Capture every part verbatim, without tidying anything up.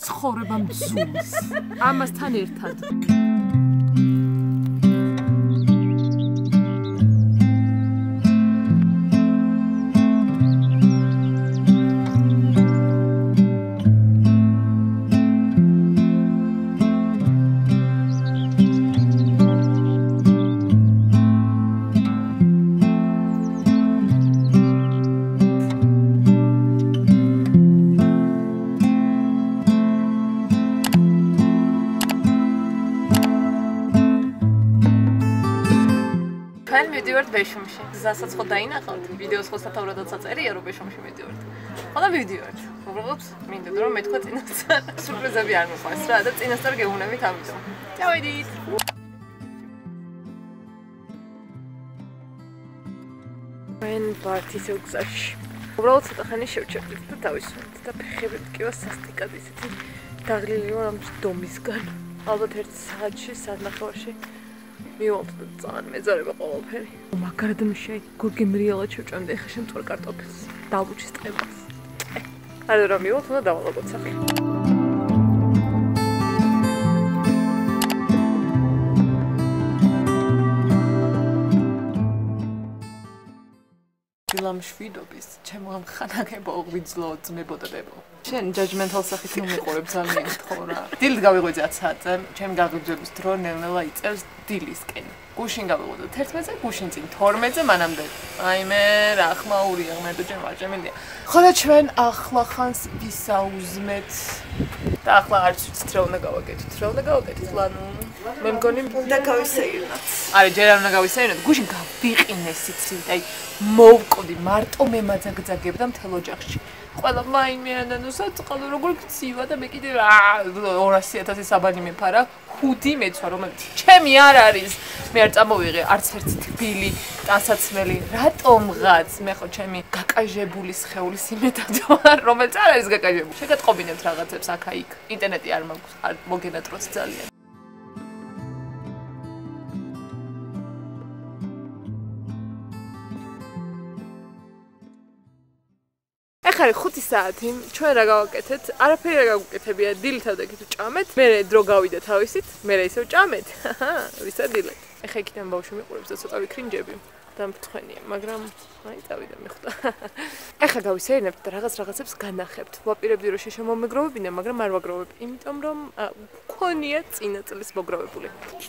ცხოვრება მძულს. ამასთან ერთად. მივდივართ ბეშუმში. გზასაც ხო დაინახავთ, ვიდეოს ხო სათაურადაც აწერია, რომ ბეშუმში მივდივართ. ხოდა მივდივართ. უბრალოდ მინდოდა რომ მეთქვა წინასწარ. სურპრიზები არ მიყვარს რა და წინასწარ გეუნებით ამიტომ. წავედით. მენ პარტის გზაში. უბრალოდ ცოტა ხანი შევჩერდით და დავისვენთ და ფეხები მტკივა სასტიკად ისეთი დაღლილი ვარ ამ დომისგან. ალბათ ერთ საათში, საათნახევარში მივალთ და ძალიან მეძარება ყველაფერი. მაგარად მიშე გორგი მრიალად შევჭამდი ახლა შემწვარ კარტოფილს, დალუჩის ტყებას. არა რა მივალთ და დავალაგოთ სახე. დილამშვიდობის, ჩემო ამ ხანაგებო ღვიძლო ძმებოდადებო. შენ ჯაჯმენტალ სახით მომიყურებ ძალიან ხო რა. დილით გავიღვიძე ათსაათზე, ჩემი გაგრძელების დრო ნელ-ნელა იწერს დილისკენ. გუშინ გავიღვიძე თერთმეტზე, გუშინ წინ თორმეტზე მანამდე. აი მე რა ხმაურია, მე თუ ჩემ ვაჭემენია. ხოლო ჩვენ ახლა ხანს ვისაუზმეთ და ახლა არც ვიცით რა უნდა გავაკეთოთ. რა უნდა გავაკეთოთ ლანუ? მე მგონი უნდა გავისეირნოთ. არა, ჯერ არ უნდა გავისეირნოთ. გუშინ გავიყინე სიცივით, აი მოვკვდი, მარტო მე მაძაგძაგებდა მთელ ოჯახში. ყველა მაინმე ანანოსა წყალო როგორ გცივა და მე კიდე ორასი ათასი საბანი მეფარა, ხუთი მეცვა რომელიც ჩემი არ არის. მე არ წამოვიღე არც ერთი თბილი ტანსაცმელი. რატომღაც მე ხო ჩემი გაკაჟებული სხეულის იმედად ვარ, რომელიც არ არის გაკაჟებული. შეგატყობინებთ რაღაცებს აქა-იქ. ინტერნეტი არ მაქვს, არ მოგენატროც ძალიან. ახლა ხუთი საათი, ჩვენ რა გავაკეთეთ? არაფერი არ გავუკეთებია, დილით ავდექით ვჭამეთ, მე დრო გავიდა თავისით, მე ისევ ჭამეთ. ვისადილეთ. ახლა იქიდან ბავშვი მიყურებს და ცოტა ვიქრინჯები. დამფრთხენია, მაგრამ აი წავიდა მიხვდა. ახლა გავისეირნებთ და რაღაც რაღაცებს განახებთ. ვაპირებდი რომ შეშემომეგროვებინე, მაგრამ არ ვაგროვებ, იმიტომ რომ მქონია წინა წლის მოგროვებული.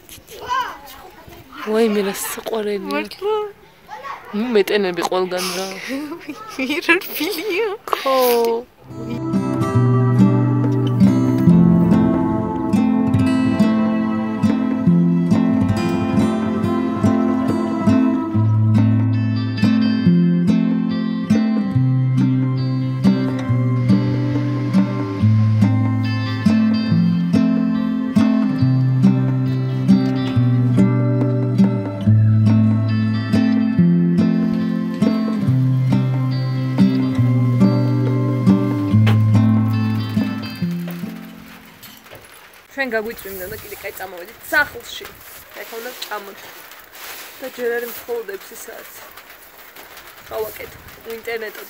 ვაიმე რა საყვარელია. მართლა მეტენები ყველგან რა. ვირარ ფილია. ხო. ჩვენ გაგვიწვიმდა და კიდე კაი წამოვედით სახლში. ახლა უნდა ვჭამოთ. და ჯერ არ მხოლოდ ექვსი საათი. გავაკეთე ინტერნეტად.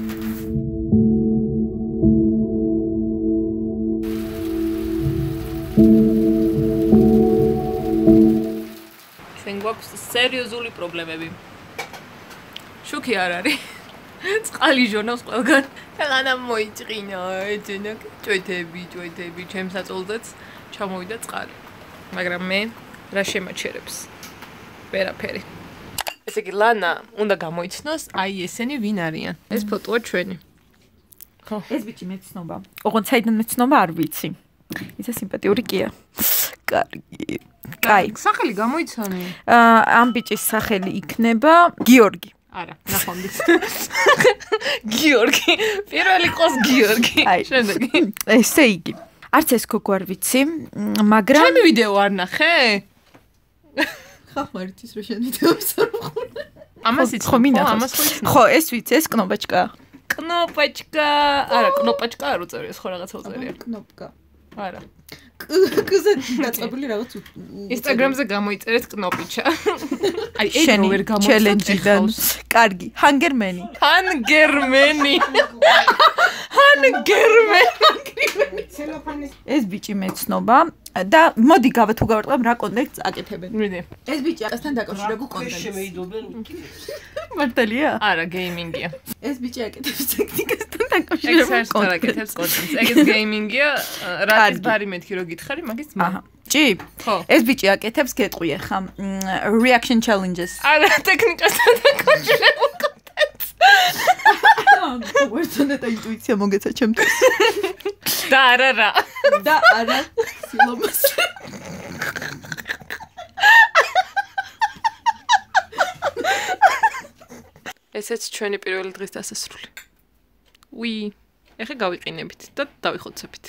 ჩვენ გვაქვს სერიოზული პრობლემები. შუქი არ არის. წყალი ჟონავს ყველგან. აღანა მოიჭრინა ეძენა ჭვეთები, ჭვეთები, ჩემს აწოლზეც ჩამოვიდა წყალი. მაგრამ მე რა შემაჩერებს? ვერაფერი. ესე იგი ლანა უნდა გამოიცნოს, აი ესენი ვინ არიან. ეს ფოტოა ჩვენი. ხო. ეს ბიჭი მეცნობა. ოღონდ საიდან მეცნობა არ ვიცი. ისა სიმპათიური კია. კარგი. კაი. სახელი გამოიცანი. ამ ბიჭის სახელი იქნება გიორგი. არა, ნახონდით. გიორგი. პირველი ყოს გიორგი. შემდეგი. ესე იგი. არც ეს გოგო არ ვიცი, მაგრამ ჩემი ვიდეო არ ნახე? ხახმარით ის რომ შენ ვიდეოს არ ვხურე. ამას იცი ხო მინახავს? ამას ხო იცი? ხო, ეს ვიცი, ეს კნოპაჩკა. კნოპაჩკა. არა, კნოპაჩკა არ უწერია, ეს ხო რაღაცა უწერია. კნოპკა. არა. კუზე დაწყებული რაღაც ინსტაგრამზე გამოიწერეთ კნოპიჩა. აი ეს შენი ვერ გამოვიდა ჩელენჯიდან. კარგი, ჰანგერმენი. ჰანგერმენი. მან გერმე. ეს ბიჭი მეცნობა და მოდი გავა თუ გავარტყამ რა კონტექსტს აკეთებენ. მიდი. ეს ბიჭი აკეთებენ დაკავშირებულ კონტექსტს. მართალია? არა, გეიმინგია. ეს ბიჭი აკეთებს ტექნიკასთან დაკავშირებულ დაკავშირებულ კონტექსტს. ეგ გეიმინგია, რაც ბარი მეთქი რო გითხარი, მაგის აჰა. ჭი? ეს ბიჭი აკეთებს გეტყვი ხა reaction challenges. არა, ტექნიკასთან დაკავშირებულ კონტექსტს. ვერცონე და ინტუიცია მოგეცა ჩემთვის. და არა რა. და არა სილომას. ესეც ჩვენი პირველი დღის დასასრული. უი, ეხა გავიყინებით და დავიხოცებით.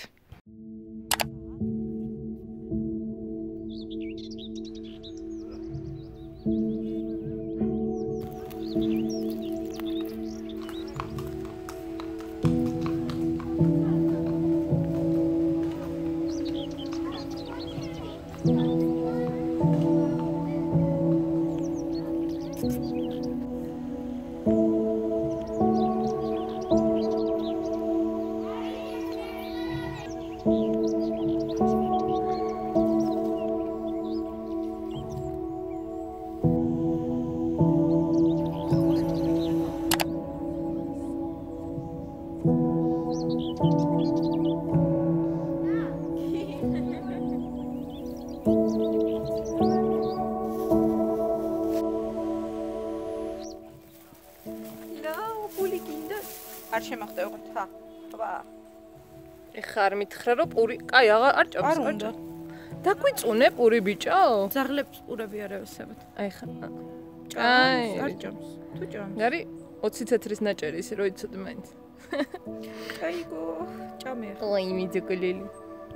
არ შემახტევოთ ხა. აბა. ეხა არ მითხრა რომ პური, კაი, აღარ არ ჭამს, არ არ უნდა. ჭამს. დაგვიწუნე პური ბიჭო? ძაღლებს პურები არ ევსებათ. აი ხა. კაი, არ ჭამს. თუ ჭამს. გარი ოცი ცეთრის ნაჭერი ისე რო იცოდე მაინც. კაიგო, ჭამე. აი მიდიკლელი.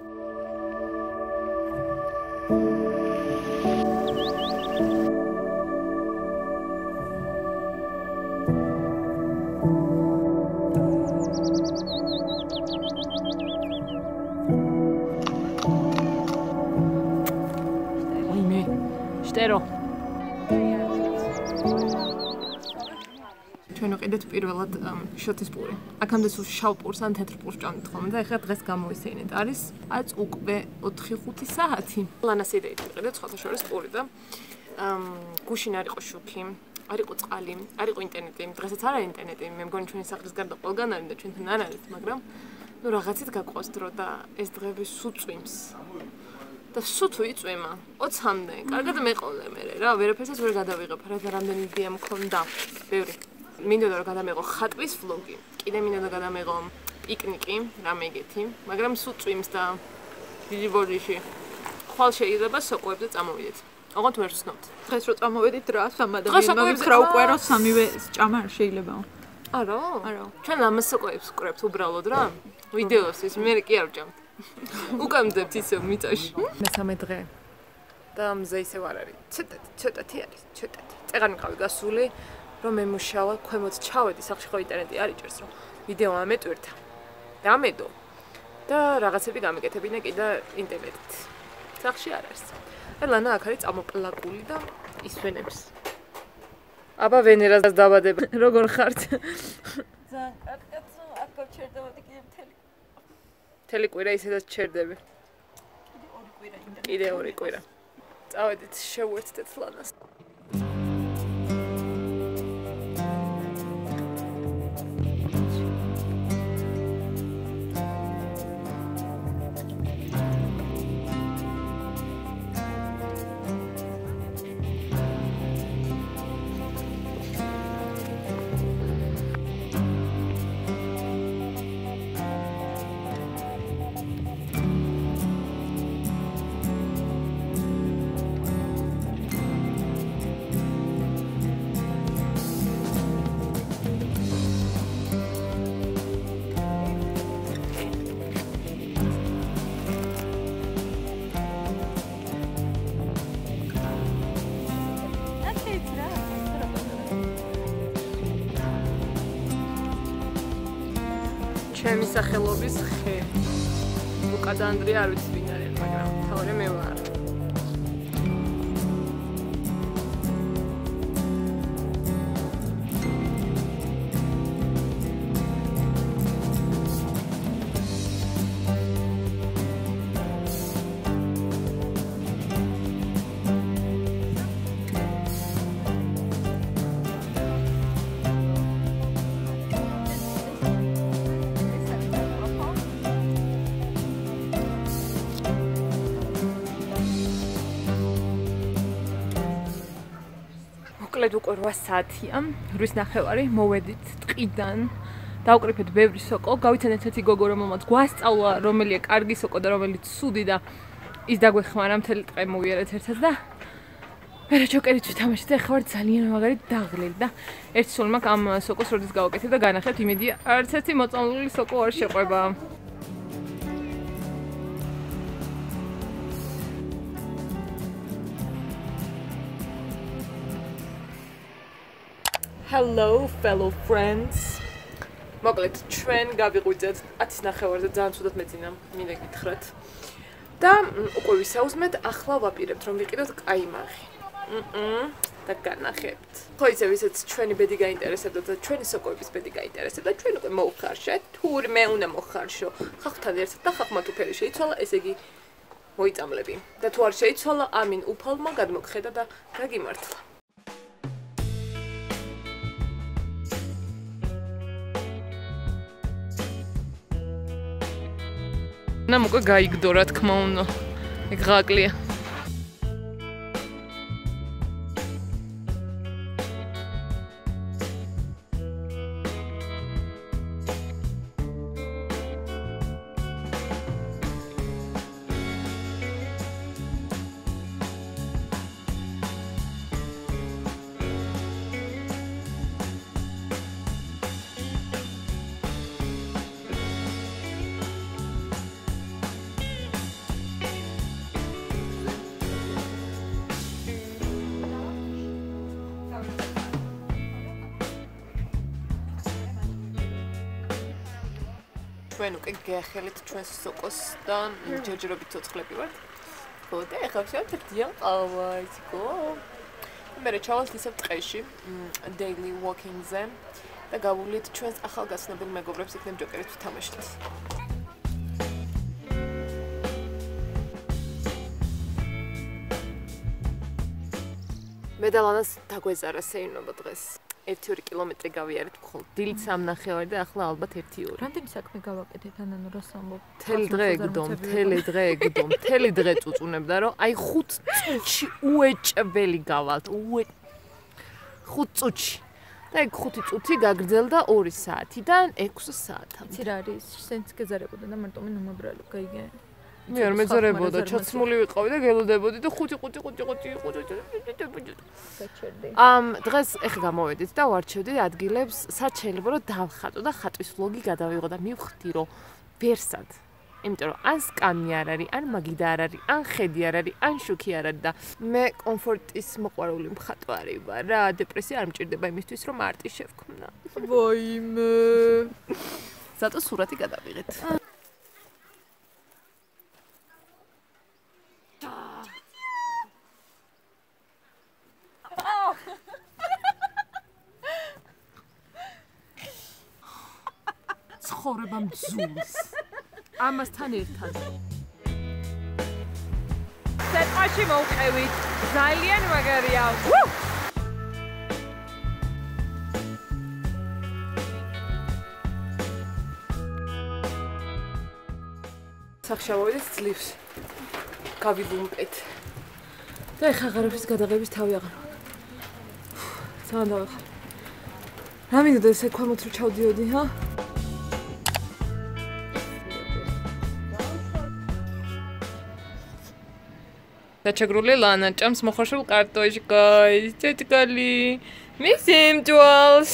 შტერო. ჩვენ ვიყიდეთ პირველად შოთის პური. აქამდე სულ შავ პურს ან თეთრ პურს ჭამდით ხოლმე და ეხლა დღეს გამოვისეინეთ. არის აწ უკვე ოთხი ხუთი საათი. ლანას იდეით ვიყიდეთ სხვათა შორის პური და გუშინ არ იყო შუქი, არ იყო წყალი, არ იყო ინტერნეტი. დღესაც არა ინტერნეტი. მე მგონი ჩვენი სახლის გარდა ყველგან არის და ჩვენთან არ არის, მაგრამ ნუ რაღაცით გაყვას დრო და ეს დღეები სულ წვიმს. და სულ თუ იწვიმა ოცამდე. კარგად მეყოლე მე რა, ვერაფერსაც ვერ გადავიღებ, რადგან რამდენი იდეა მქონდა. ბევრი. მინდოდა რომ გადამეღო ხატვის ვლოგი, კიდე მინდოდა გადამეღო პიკნიკი, რამე ეგეთი, მაგრამ სულ წვიმს და დიდი ბოდიში. ხვალ შეიძლება სოკოებზე წამოვიდეთ. ოღონდ ვერ ვცნობთ. დღეს რო წამოვედით რა სამ ადამიანმა მითხრა უკვე რომ სამივე ჭამა არ შეიძლება. არა? არა. ჩვენ ლამას სოკოებს ვკრებთ უბრალოდ რა. ვიდეოსთვის მე კი არ ვჭამთ. უკამდებთ ისევ მიწაში. მესამე დღე. და მზე ისევ არ არის. ცოტათი, ცოტათი არის, ცოტათი. წეღარ მიყავი გასული, რომ მემუშავა, ქვემოთ ჩავედი, სახში ხო ინტერნეტი არ იჭერს, რომ ვიდეო ამეტვირთა. და ამედო. და რაღაცები გამეკეთებინა კიდე ინტერნეტით. სახში არ არის. ლანა აქ არის წამოპლაკული და ისვენებს. აბა ვენერას დაბადებ. როგორ ხართ? ძალიან კარგად, აქ გავჩერდებოდი კიდე მთელი. მთელი კვირა ისედაც ჩერდები. კიდე ორი კვირა ინტერნეტი. კიდე ორი კვირა. წავედით შევუერთდეთ ლანას. ჩემი სახელობის ხე. ლუკა და ანდრია არ ვიცი ვინ არის, მაგრამ თავარი მე ვარ. მოკლედ უკვე რვა საათია, რვის ნახევარი, მოვედით ტყიდან. დავკრიფეთ ბევრი სოკო, გავიცანეთ ერთი გოგო, რომელმაც გვასწავლა, რომელია კარგი სოკო და რომელიც ცუდი და ის დაგვეხმარა მთელი დღე მოვიარეთ ერთად და მერე ჯოკერით ვთამაშეთ და ახლა ვარ ძალიან მაგარი დაღლილი და ერთ სულ მაქვს ამ სოკოს როდის გავაკეთებ და განახებთ, იმედია არც ერთი მოწამლული სოკო არ შეყვება. Hello fellow friends. მოკლედ ჩვენ გავიღვიძეთ ათის ნახევარზე ძალიან ცუდად მეძინა, მინდა გითხრათ. და უკვე ვისაუზმეთ, ახლა ვაპირებთ რომ ვიყიდოთ კაიმაღი. მმ და განახებთ. ხო იცი ვისაც ჩვენი ბედი გაინტერესებდა და ჩვენი სოკოების ბედი გაინტერესებდა, ჩვენ უკვე მოვხარშეთ, თურმე უნდა მოხარშო. ხახთან ერთად და ხახმა თუ ფერი შეიცვალა, ესე იგი მოიწამლები. და თუ არ შეიცვალა, ამინ უფალმა გადმოგხედა და გაგიმართლა. ნამ უკვე გაიგდო რა თქმა უნდა. ეგ ღაკლია. ჩვენ უკვე გეახელეთ ჩვენს სოკოს და ჯერჯერობით ცოცხლები ვართ. ხო და ახლა ვშევთ ერთიან ყავა, იცი-გო. მერე ჩავალთ ისევ ტყეში, daily walking-ზე და გავუვლით ჩვენს ახალგაცნობილ მეგობრებს იქნებ ჯოკერით ვთამაშეთ. მე და ლანას დაგვეზარა სეირნობა დღეს. ერთი ორი კილომეტრი გავიარეთ მხოლოდ. დილით სამ ნახევარი და ახლა ალბათ ერთი ორი. რამდენი საქმე გავაკეთეთ ანანო რას ამბობ? მთელი დღე ეგდო, მთელი დღე ეგდო, მთელი დღე წუწუნებდა, რომ აი ხუთ წუთში უეჭველი გავალთ, უე ხუთ წუთში. და ეგ ხუთი წუთი გაგრძელდა ორი საათიდან ექვსი საათამდე. იცი რა არის? სენც გეზარებოდა და მარტო მე ნომაბრალო, გაიგე. მე არ მეძარებოდა, ჩაცმული ვიყავი და გელოდებოდი და ხუთი ხუთი ხუთი ხუთი ხუთი. ამ დღეს ეხა გამოვედით და ვარჩევდი ადგილებს, სად შეიძლება რომ დავხატო და ხატვის ვლოგი გადავიღო და მივხვდი რომ ვერსად. იმიტომ რომ ან სკამი არ არის, ან მაგიდა არ არის, ან ხედი არ არის, ან შუქი არ არის და მე კომფორტის მოყვარული მხატვარი ვარ რა, დეპრესია არ მჭირდება იმისთვის რომ არტი შევქმნა. ვაიმე. ზატო სურათი გადავიღეთ. ცხოვრება მძულს. ამასთან ერთად. სეტყაში მოვყევით. ძალიან მაგარია. სახშავოდეს ძლივს. გავიდუმპეთ. და ეხა ღარაფის გადაღების თავი აღარ მაქვს. ძალიან დავეხარ. რა მინდოდა ესე ქვემოთ რო ჩავდიოდი, ჰა? დაჩაგრული ლანა ჭამს მოხარშულ კარტოშკას, ცეცხალი, მისიმჯვალს.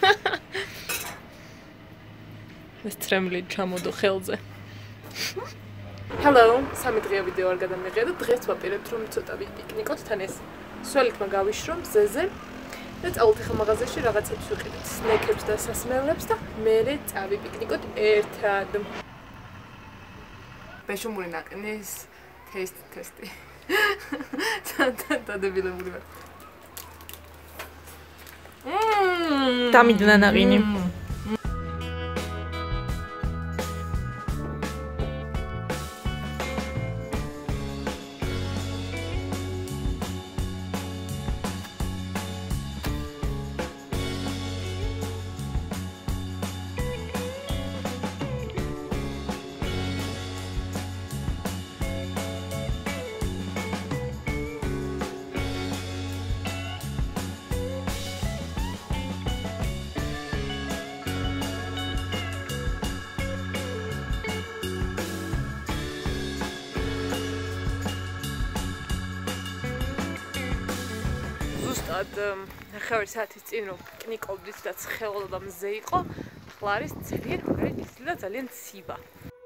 ეს ტრემლი ჩამოდო ხელზე. Hello, სამი დღეა ვიდეო არ გადამიღია და დღეს ვაპირებთ რომ ცოტა ვიპიკნიკოთ თან ეს სველითმა გავიშრო მზეზე და წავალთ ახლა მაღაზიაში რაღაცებს ვიყიდეთ, სნეკებს და სასმელებს და მერე წავიპიკნიკოთ ერთად. ბეშუმური ნაკნის taste test-ი. დადებილებული ვარ. მმ დამიდნა ნაღინი. ვიღად ნახევარი საათის წინ რომ პიკნიკობდით და ცხელოდა და მზე იყო, ახლა არის ძალიან მაგარი ნისლი და ძალიან ცივა.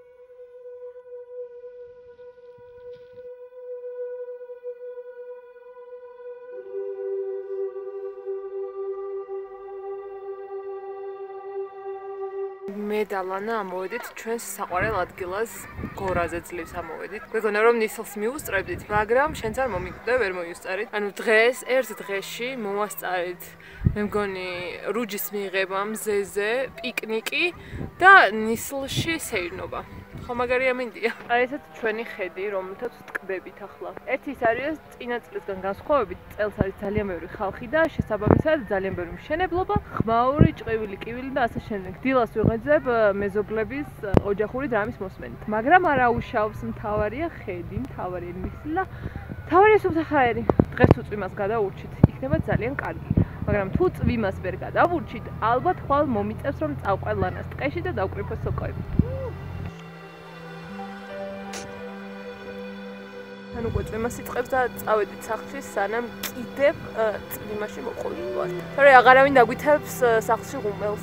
მე და ლანა ამოვედით ჩვენს საყვარელ ადგილას გორაზე ძლივს ამოვედით. მეგონა რომ ნისლს მიუსწრებდით, მაგრამ შენც არ მომიკვდე, ვერ მოიუსწარით. ანუ დღეს ერთ დღეში მოვასწარით მე მგონი რუჯის მიღება, მზეზე, პიკნიკი და ნისლში სეირნობა. ხო მაგარი ამინდია. აი ესეც ჩვენი ხედი, რომელთაც ვტკბებით ახლა. ერთი ის არის წინა წლისგან განსხვავებით, წელს არის ძალიან ბევრი ხალხი და შესაბამისად ძალიან ბევრი მშენებლობა, ხმაური, ჭყვივილი, კივილი და ასე შემდეგ. დილას ვიღეძებ მეზობლების ოჯახური დრამის მოსმენით. მაგრამ არ აუშავს, მთავარია ხედი, მთავარია ნისლი და მთავარია სუფთაერი. დღეს თუ წვიმას გადავურჩით, იქნება ძალიან კარგი. მაგრამ თუ წვიმას ვერ გადავურჩით, ალბათ ხვალ მომიწევს რომ წავყვე ლანას ტყეში და დავკრიფო სოკოები. ანუ გვეწვიმა სიწყებს და წავედით სახლში, სანამ კიდევ წვიმაში მოყოლვართ. თორე აღარავინ დაგვითებს სახლში ღუმელს.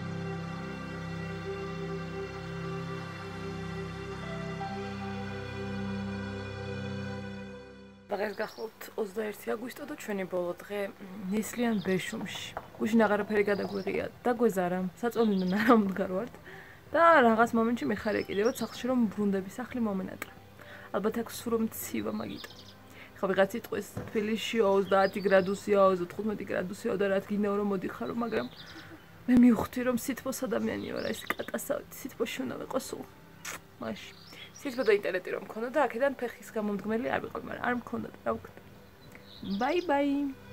დღეს გახლავთ ოცდაერთი აგვისტო და ჩვენი ბოლო დღე ნისლიან ბეშუმში. გუშინ აღარაფერი გადაგვიღია და გვეზარა. საწოლიდან არ ამდგარ ვართ და რაღაც მომენტში მეხარია კიდევაც სახლში რომ ბრუნდები სახლი მომენატრა. ალბათ აქ სულ რომ ცივა მაგიტო. ხა ვიღაც იტყვის თბილისში ოცდაათი გრადუსია, ოცდათხუთმეტი გრადუსია და რაც გინდა რომ მოდიხარო, მაგრამ მე მივხვდი რომ სითბოს ადამიანი ვარ, ეს კატასტროფა, სითბოში უნდა ვიყო სულ. მაშინ სითბო და ინტერნეტი რომ მქონოდა, აქედან ფეხის გამომდგმელი არ ვიყავ, მაგრამ არ მქონდა და რა ვქნა. ბაი ბაი.